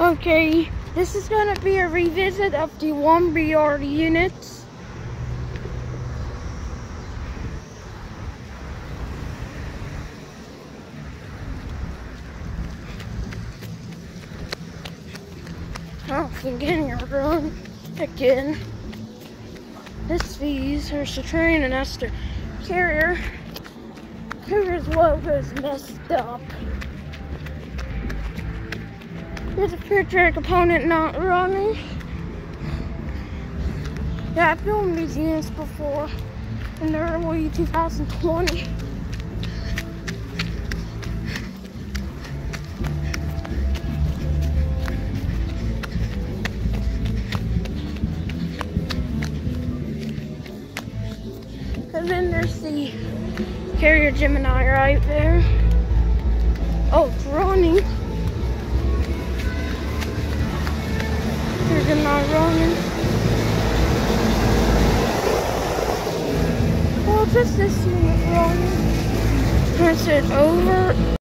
Okay, this is going to be a revisit of the Lumberyard units. Oh, again, you're wrong. Again. There's the train, and that's the Carrier. Carrier's logo is messed up. There's a picture component not running. Yeah, I've built these units before in the early 2020. And then there's the Carrier Gemini right there. Oh, it's running. They're not running. Well, just this unit running. Press it over.